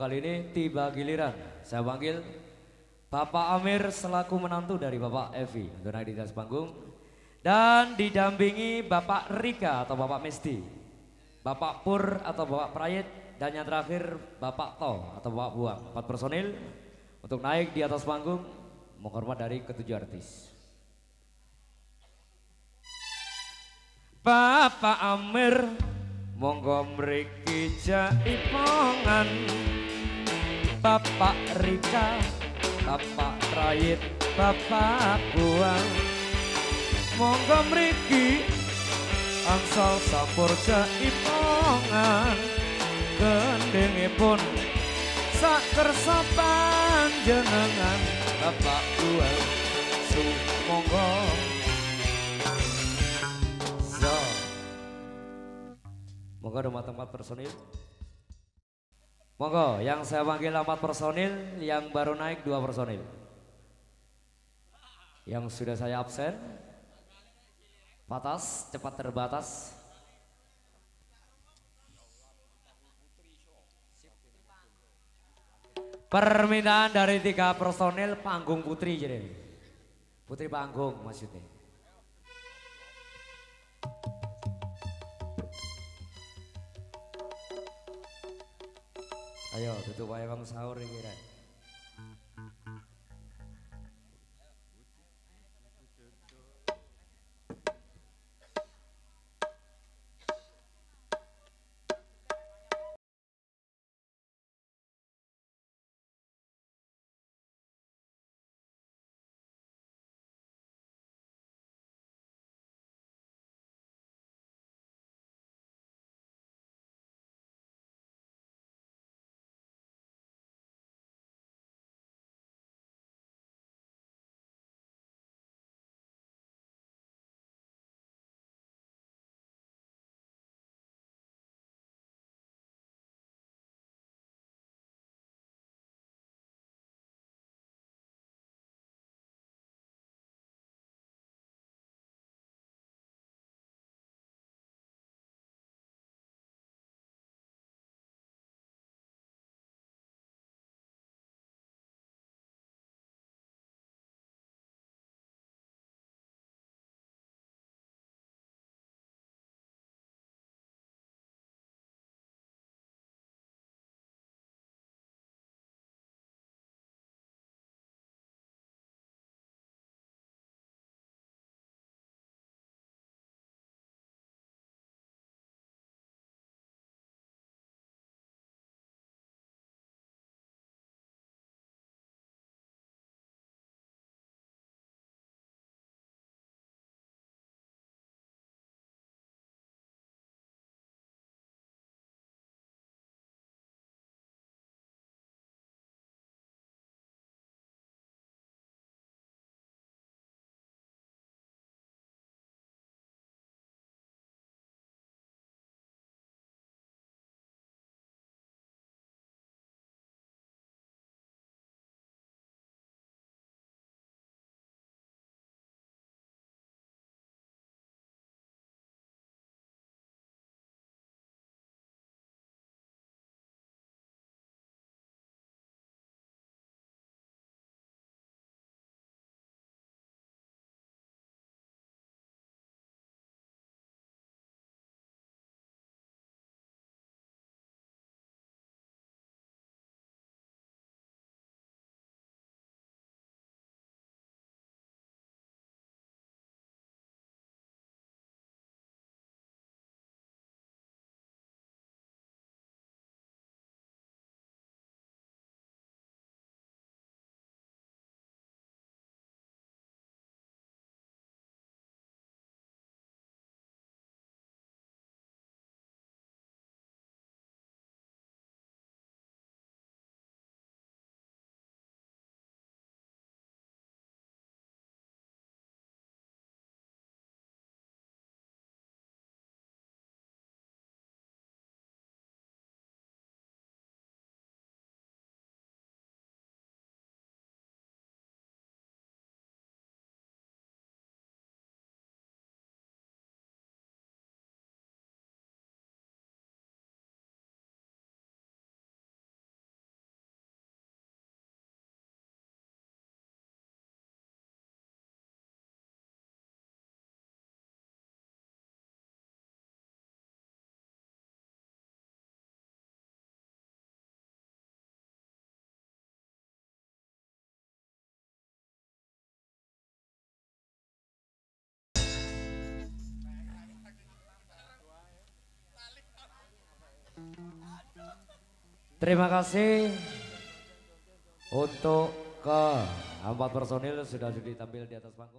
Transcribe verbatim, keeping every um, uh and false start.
Kali ini tiba giliran saya panggil Bapak Amir selaku menantu dari Bapak Evi untuk naik di atas panggung dan didampingi Bapak Rika atau Bapak Mesti, Bapak Pur atau Bapak Prayit, dan yang terakhir Bapak To atau Bapak Buang. Empat personil untuk naik di atas panggung menghormat dari ketujuh artis. Bapak Amir monggo mriki jaipongan, Bapak Rika, Bapak Prayit, Bapak Buang, monggo mriki angsal sampur jaipongan, gendhengipun sak kersa panjenengan, Bapak Buang sumangga. So, monggo ada tempat personil. Monggo, yang saya panggil empat personil, yang baru naik dua personil. Yang sudah saya absen, patas, cepat terbatas. Permintaan dari tiga personil panggung putri jadi. Putri panggung maksudnya. Ayo tutup wayang sahur ini Ren. Terima kasih untuk ke empat personil sudah ditampil di atas panggung.